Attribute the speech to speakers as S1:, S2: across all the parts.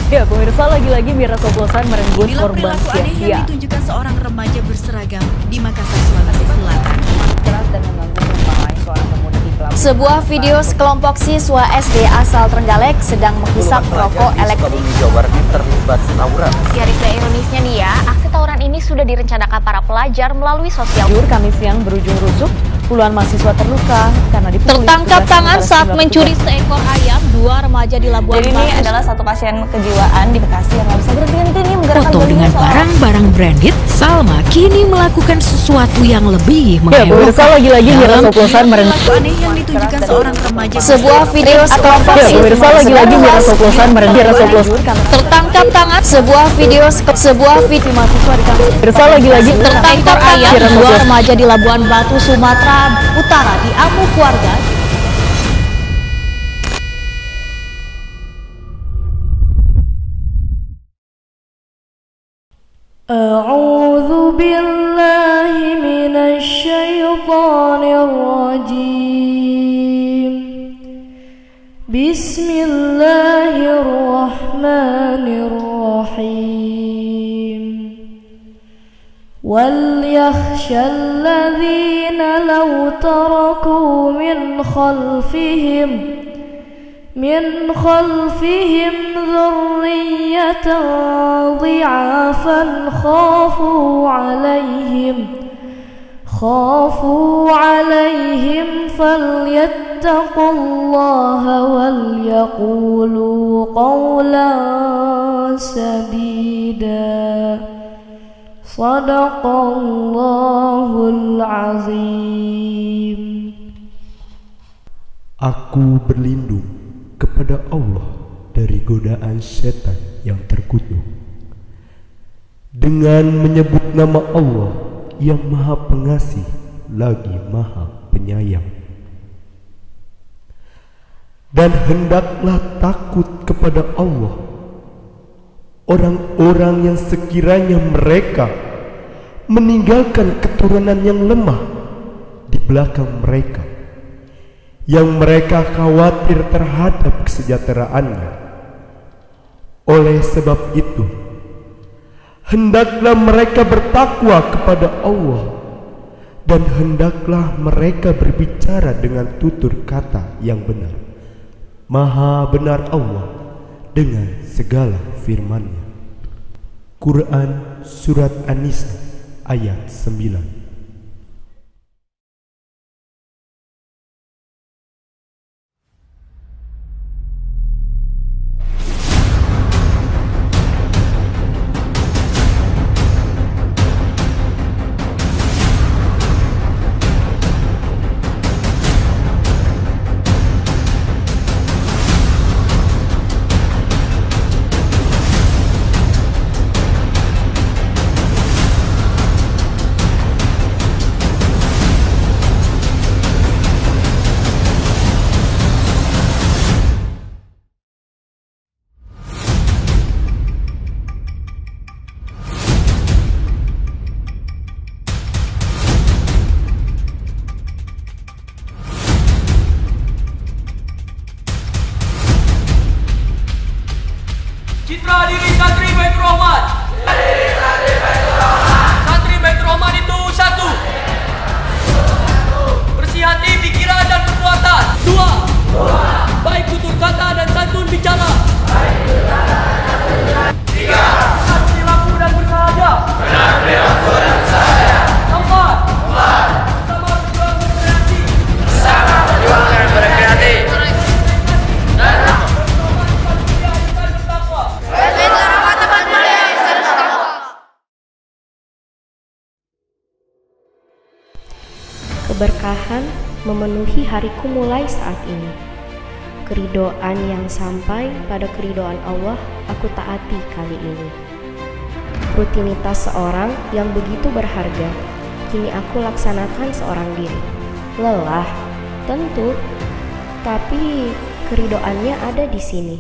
S1: Ya pemirsa, lagi-lagi miras oplosan merenggut korban
S2: aneh
S1: sia-sia.
S2: yang ditunjukkan seorang remaja berseragam di Makassar, Sulawesi Selatan.
S3: Keras dan mengganggu penumpang lain seorang pemuda di pelabuhan.
S4: Sebuah video sekelompok siswa SD asal Trenggalek sedang menghisap rokok elektrik.
S5: Jawa Barat terlibat tawuran.
S4: Garisnya ironisnya nih ya, aksi tawuran ini sudah direncanakan para pelajar melalui sosial.
S1: Kamis siang berujung rusuk, puluhan mahasiswa terluka karena dipukuli.
S4: Tertangkap tangan saat mencuri seekor ayam, dua remaja di Labuan
S3: Jadi
S4: Batu.
S3: ini adalah satu pasien kejiwaan di Bekasi yang nggak bisa berhenti nih menggerakkan
S6: Foto
S3: bodinya
S6: dengan
S3: soal-
S6: barang-barang branded, Salma kini melakukan sesuatu yang lebih
S1: Ya pemirsa,
S6: menghebohkan.
S1: lagi-lagi miras oplosan merenggut.
S2: Perilaku aneh yang ditunjukkan seorang remaja.
S4: Sebuah video sekelompok
S1: Ya pemirsa, lagi-lagi miras oplosan merenggut.
S4: tertangkap tangan. Sebuah video
S1: Mahasiswa di kampus. Pemirsa, lagi-lagi
S4: tertangkap ayam, dua remaja di Labuan Batu, Sumatera Utara diamuk warga.
S7: أعوذ بالله من الشيطان الرجيم بسم الله الرحمن الرحيم وليخشى الذين لو تركوا من خلفهم ذرية ضعافا خافوا عليهم فليتقوا الله وليقولوا قولا سديدا صدق الله العظيم.
S8: Aku berlindung kepada Allah dari godaan setan yang terkutuk dengan menyebut nama Allah yang Maha Pengasih lagi Maha Penyayang. Dan hendaklah takut kepada Allah orang-orang yang sekiranya mereka meninggalkan keturunan yang lemah di belakang mereka, yang mereka khawatir terhadap kesejahteraannya. Oleh sebab itu, hendaklah mereka bertakwa kepada Allah dan hendaklah mereka berbicara dengan tutur kata yang benar. Maha benar Allah dengan segala firman-Nya. Quran Surat An-Nisa ayat 9.
S9: Citra diri santri Baitur Rahman. Santri Baitur Rahman itu satu, bersih hati, pikiran dan perbuatan. Dua, baik tutur kata dan santun bicara. Tiga, benar perilaku dan bersahaja. Empat, bersama berjuang berkreasi.
S7: Keberkahan memenuhi hariku mulai saat ini. Keridoan yang sampai pada keridoan Allah aku taati kali ini. Rutinitas seorang yang begitu berharga kini aku laksanakan seorang diri. Lelah, tentu, tapi keridoannya ada di sini,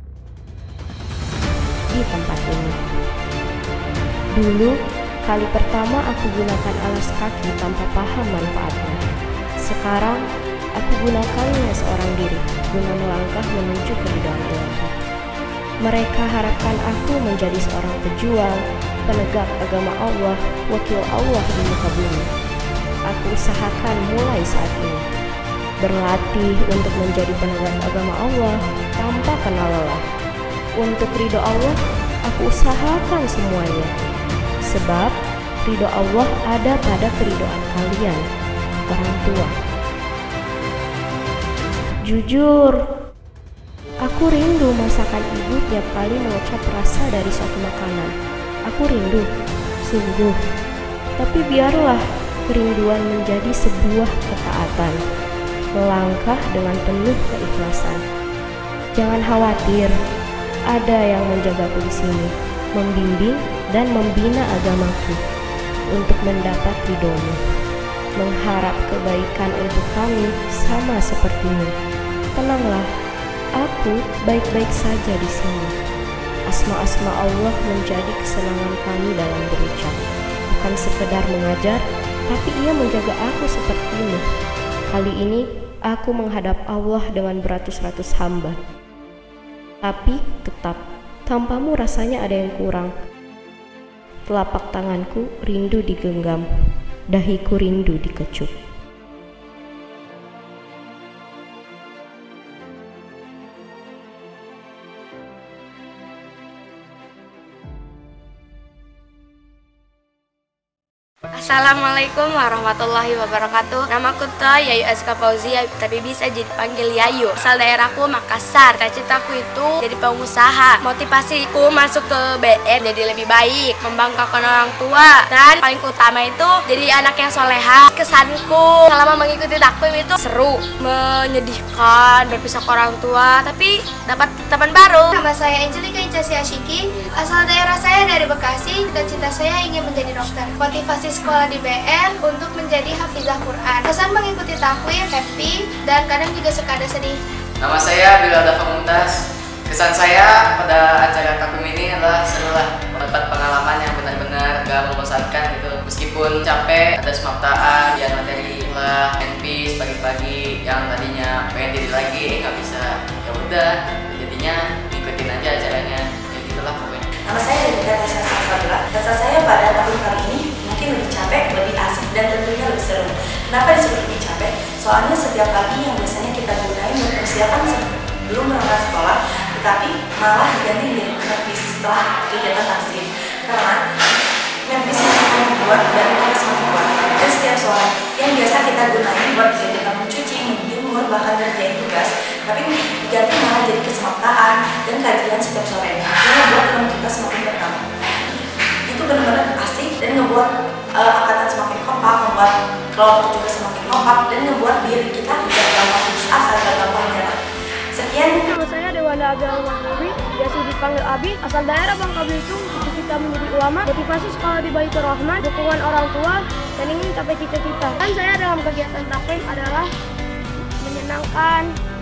S7: di tempat ini. Dulu kali pertama aku gunakan alas kaki tanpa paham manfaatnya. Sekarang aku gunakannya seorang diri guna melangkah menuju keridhaan Ilahi. Mereka harapkan aku menjadi seorang pejuang, penegak agama Allah, wakil Allah di muka bumi. Aku usahakan mulai saat ini berlatih untuk menjadi penegak agama Allah tanpa kenal lelah. Untuk ridho Allah, aku usahakan semuanya. Sebab ridho Allah ada pada keridhaan kalian, orang tua. Jujur, aku rindu masakan ibu tiap kali mengucap rasa dari suatu makanan. Aku rindu, sungguh. Tapi biarlah kerinduan menjadi sebuah ketaatan. Melangkah dengan penuh keikhlasan. Jangan khawatir, ada yang menjagaku di sini, membimbing dan membina agamaku untuk mendapat ridhomu. Mengharap kebaikan untuk kami sama sepertimu. Tenanglah, aku baik-baik saja di sini. Asma-asma Allah menjadi kesenangan kami dalam berucap. Bukan sekedar mengajar, tapi Ia menjaga aku sepertimu. Kali ini aku menghadap Allah dengan beratus-ratus hamba. Tapi tetap, tanpamu rasanya ada yang kurang. Telapak tanganku rindu digenggam, dahiku rindu dikecup.
S10: Assalamualaikum warahmatullahi wabarakatuh. Namaku Yayu Azka Fauzia, tapi bisa jadi panggil Yayu. Asal daerahku Makassar. Cita-citaku itu jadi pengusaha. Motivasiku masuk ke BM jadi lebih baik, membanggakan orang tua, dan paling utama itu jadi anak yang soleha. Kesanku selama mengikuti takwim itu seru, menyedihkan, berpisah ke orang tua, tapi dapat teman baru.
S11: Nama saya Angelika Incasi Asyiki. Asal daerah saya dari Bekasi. Cita-cita saya ingin menjadi dokter. Motivasi sekolah di BM untuk menjadi hafizah Quran. Kesan mengikuti takwim, happy, dan kadang juga suka ada sedih.
S12: Nama saya Bilal Dafa Mumtaz. Kesan saya pada acara takwim ini adalah seru lah, mendapat pengalaman yang benar-benar gak membosankan gitu. Meskipun capek, ada semaptaan, dia materi lah, NP pagi-pagi yang tadinya pengen tidur lagi, nggak bisa. Ya udah, jadinya ngikutin aja acaranya. Ya gitulah pokoknya.
S13: Nama saya Dedika Tasya Safadila. Kesan saya pada takwim kali ini mungkin lebih capek, lebih asik, dan tentunya lebih seru. Kenapa disebut lebih capek? Soalnya setiap pagi yang biasanya kita gunain untuk persiapan sebelum berangkat sekolah, tetapi malah diganti menjadi menepis setelah kegiatan taksim. Karena menepis akan membuat dan kita semakin kuat. Dan setiap sholat yang biasa kita gunain buat kegiatan mencuci, menjemur, bahkan ngerjain tugas, tapi diganti malah jadi kesemaptaan dan kajian setiap sorenya yang membuat ilmu kita semakin bertambah. Itu benar-benar asik dan ngebuat angkatan semakin kompak, membuat kelompok juga semakin kompak, dan ngebuat diri kita tidak gampang putus asa, tidak gampang menyerah. Sekian.
S14: Nama saya Dewanda Abdul Mahmudi, biasa dipanggil Abi. Asal daerah Bangka Belitung, cita-cita menjadi ulama, motivasi sekolah di Baitur Rahman, dukungan orang tua, dan ingin capai cita-cita. Dan saya dalam kegiatan takwim adalah menyenangkan,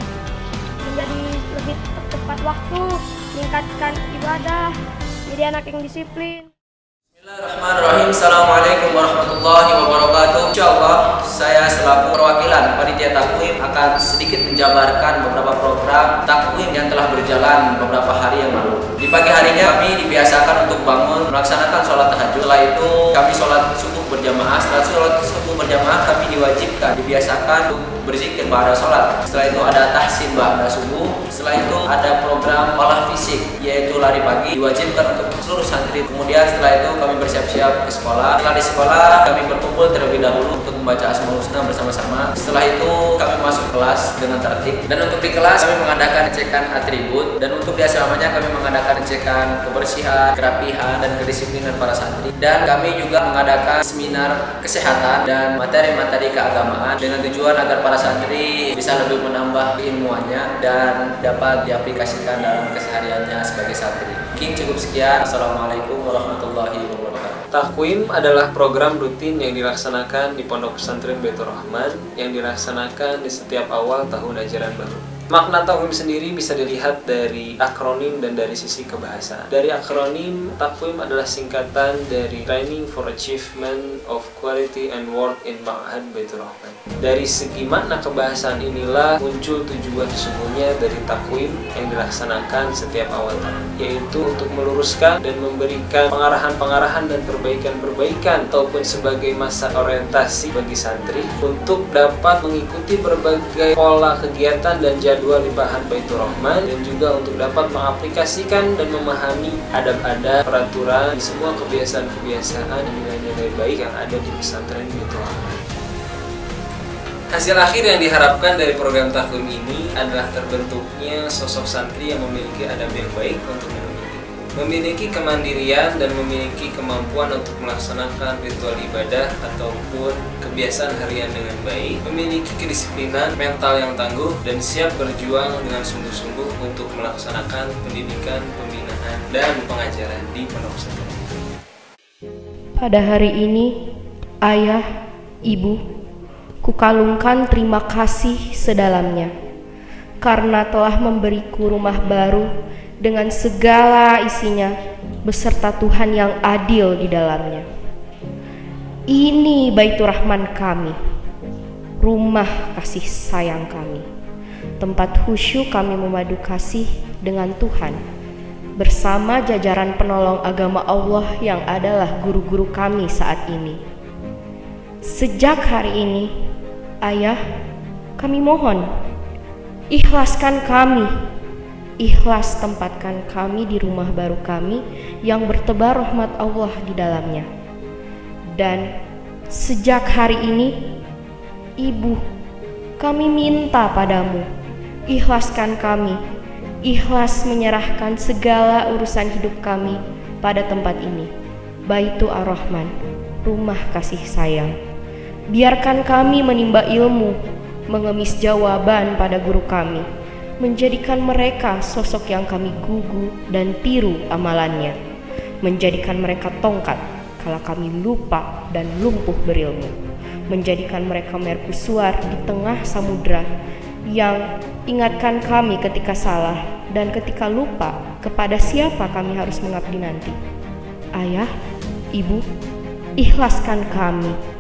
S14: menjadi lebih tepat waktu, meningkatkan ibadah, jadi anak yang disiplin.
S15: Bismillahirrahmanirrahim. Assalamualaikum warahmatullahi wabarakatuh. Insyaallah saya selaku perwakilan panitia takwim akan sedikit menjabarkan beberapa program takwim yang telah berjalan beberapa hari yang lalu. Di pagi harinya kami dibiasakan untuk bangun melaksanakan sholat tahajud. Setelah itu kami sholat subuh berjamaah. Setelah sholat subuh berjamaah kami dibiasakan untuk berzikir ba'da sholat. Setelah itu ada tahsin ba'da subuh. Setelah itu ada program olah fisik, yaitu lari pagi, diwajibkan untuk seluruh santri. Kemudian setelah itu kami bersiap-siap ke sekolah. Setelah di sekolah kami berkumpul terlebih dahulu untuk membaca Asmaul Husna bersama-sama. Setelah itu kami masuk kelas dengan tertib. Dan untuk di kelas kami mengadakan cecekan atribut, dan untuk di asramanya kami mengadakan cecekan kebersihan, kerapihan, dan kedisiplinan para santri. Dan kami juga mengadakan seminar kesehatan dan materi-materi keagamaan dengan tujuan agar para santri bisa lebih menambah keilmuannya dan dapat diaplikasikan dalam kesehariannya sebagai santri. Mungkin cukup sekian. Assalamualaikum warahmatullahi wabarakatuh.
S16: Takwim adalah program rutin yang dilaksanakan di Pondok Pesantren Baitur Rahman yang dilaksanakan di setiap awal tahun ajaran baru. Makna takwim sendiri bisa dilihat dari akronim dan dari sisi kebahasaan. Dari akronim, takwim adalah singkatan dari Training for Achievement of Quality and Work in Ma'had Baitur Rahman. Dari segi makna kebahasaan inilah muncul tujuan sesungguhnya dari takwim yang dilaksanakan setiap awal tahun, yaitu untuk meluruskan dan memberikan pengarahan-pengarahan dan perbaikan-perbaikan ataupun sebagai masa orientasi bagi santri untuk dapat mengikuti berbagai pola kegiatan dan jadwal limpahan Baitur Rahman, dan juga untuk dapat mengaplikasikan dan memahami adab-adab, peraturan, semua kebiasaan-kebiasaan nilai-nilai baik yang ada di pesantren Baitur Rahman. Hasil akhir yang diharapkan dari program takwim ini adalah terbentuknya sosok santri yang memiliki adab yang baik untuk menuntut ilmu, memiliki kemandirian dan memiliki kemampuan untuk melaksanakan ritual ibadah ataupun kebiasaan harian dengan baik, memiliki kedisiplinan mental yang tangguh dan siap berjuang dengan sungguh-sungguh untuk melaksanakan pendidikan, pembinaan, dan pengajaran di pondok pesantren.
S7: Pada hari ini, ayah, ibu, kukalungkan terima kasih sedalamnya karena telah memberiku rumah baru dengan segala isinya beserta Tuhan yang adil di dalamnya. Ini Baitur Rahman kami, rumah kasih sayang kami, tempat khusyuk kami memadu kasih dengan Tuhan bersama jajaran penolong agama Allah yang adalah guru-guru kami saat ini. Sejak hari ini, ayah, kami mohon, ikhlaskan kami, ikhlas tempatkan kami di rumah baru kami yang bertebar rahmat Allah di dalamnya. Dan sejak hari ini, ibu, kami minta padamu, ikhlaskan kami, ikhlas menyerahkan segala urusan hidup kami pada tempat ini, Baitur Rahman, rumah kasih sayang. Biarkan kami menimba ilmu, mengemis jawaban pada guru kami, menjadikan mereka sosok yang kami gugu dan tiru amalannya, menjadikan mereka tongkat kala kami lupa dan lumpuh berilmu, menjadikan mereka mercusuar di tengah samudra yang ingatkan kami ketika salah dan ketika lupa kepada siapa kami harus mengabdi nanti. Ayah, ibu, ikhlaskan kami